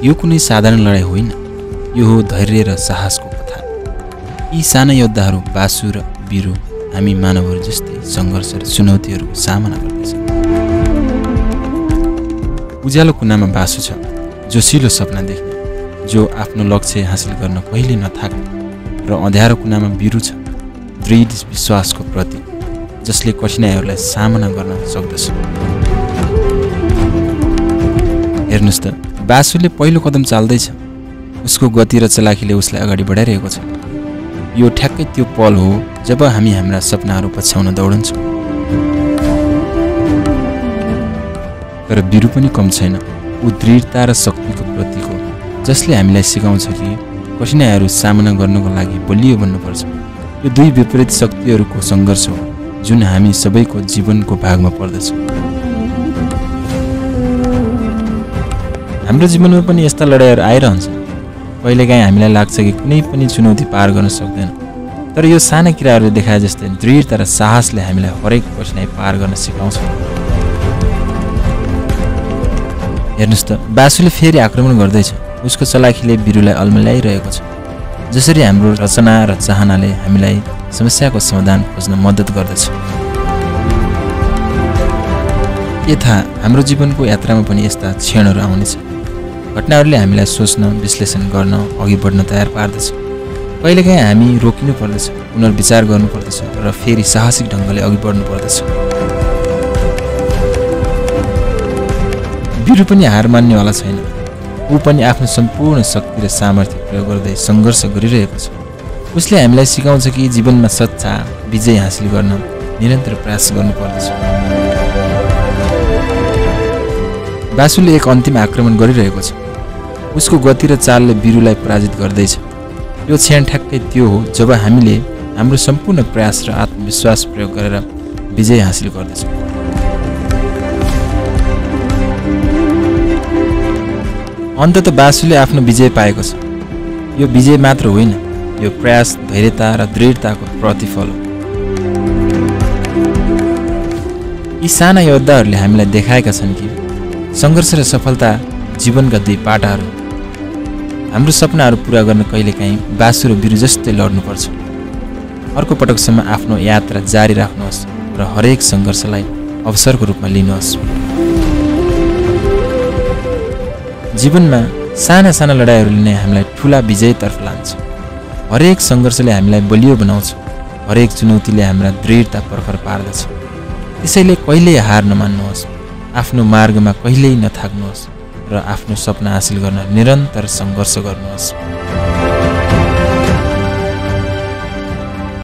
यो कुनै साधारण लडाईँ होइन, यो हो धैर्य र साहसको कथा। यी साना योद्धाहरू बासु र बिरु हामी मानवहरू जस्तै सङ्घर्ष र चुनौतीहरूको सामना गर्दछ। उज्यालो कुनामा बासु छ, जोसिलो सपना देख्ने, जो आफ्नो लक्ष्य हासिल गर्न कहिले नथाक्ने, र अँध्यारो कुनामा बिरु छ, दृढ विश्वासको प्रतीक, जसले कठिनाइहरूलाई सामना गर्न सक्दछ। हेर्नुस् त, बासुले पहिलो कदम चाल्दैछ। उसको गति र चलाखीले उसलाई अगाडि बढाइरहेको छ। यो ठ्याक्कै त्यो पल हो जब हामी हाम्रा सपनाहरू पछ्याउन दौडन्छौँ। तर बिरु पनि कम छैन। ऊ दृढता र शक्तिको प्रतीक हो, जसले हामीलाई सिकाउँछ कि कठिनाइहरू सामना गर्नको लागि बलियो बन्नुपर्छ। यो दुई विपरीत शक्तिहरूको सङ्घर्ष हो, जुन हामी सबैको जीवनको भागमा पर्दछ। हाम्रो जीवनमा पनि यस्ता लडाइँहरू आइरहन्छन्। कहिलेकाहीँ हामीलाई लाग्छ कि कुनै पनि चुनौती पार गर्न सक्दैन, तर यो साना किराहरूले देखाए जस्तै दृढता र साहसले हामीलाई हरेक कठिनाइ पार गर्न सिकाउँछ। हेर्नुस् त, बासुले फेरि आक्रमण गर्दैछ। उसको चलाखीले बिरुलाई अल्मल्याइरहेको छ। जसरी हाम्रो रचना र चाहनाले हामीलाई समस्याको समाधान खोज्न मद्दत गर्दछ। के थाहा, हाम्रो जीवनको यात्रामा पनि यस्ता क्षणहरू आउनेछ। घटनाहरूले हामीलाई सोच्न, विश्लेषण गर्न, अघि बढ्न तयार पार्दछ। कहिलेकाहीँ हामी रोकिनु पर्दछ, पुनर्विचार गर्नुपर्दछ र फेरि साहसिक ढङ्गले अघि बढ्नु पर्दछ। बिरु पनि हार मान्नेवाला छैन। ऊ पनि आफ्नो सम्पूर्ण शक्ति र सामर्थ्य प्रयोग गर्दै सङ्घर्ष गरिरहेको छ। उसले हामीलाई सिकाउँछ कि जीवनमा सच्चा विजय हासिल गर्न निरन्तर प्रयास गर्नुपर्दछ। बासुले एक अन्तिम आक्रमण गरिरहेको छ। उसको गति र चालले बिरुलाई पराजित गर्दैछ। यो क्षण ठ्याक्कै त्यो हो जब हामीले हाम्रो सम्पूर्ण प्रयास र आत्मविश्वास प्रयोग गरेर विजय हासिल गर्दछौँ। अन्तत बासुले आफ्नो विजय पाएको छ। यो विजय मात्र होइन, यो प्रयास, धैर्यता र दृढताको प्रतिफल हो। यी साना योद्धाहरूले हामीलाई देखाएका छन् कि सङ्घर्ष र सफलता जीवनका दुई पाटाहरू। हाम्रो सपनाहरू पुरा गर्न कहिलेकाहीँ बासु र बिरु जस्तै लड्नुपर्छ। अर्को पटकसम्म आफ्नो यात्रा जारी राख्नुहोस् र हरेक सङ्घर्षलाई अवसरको रूपमा लिनुहोस्। जीवनमा साना साना लडाइँहरूले नै हामीलाई ठुला विजयतर्फ लान्छ। हरेक सङ्घर्षले हामीलाई बलियो बनाउँछ। हरेक चुनौतीले हाम्रा दृढता प्रखर पार्दछ। त्यसैले कहिल्यै हार नमान्नुहोस्, आफ्नो मार्गमा कहिल्यै नथाक्नुहोस् र आफ्नो सपना हासिल गर्न निरन्तर सङ्घर्ष गर्नुहोस्।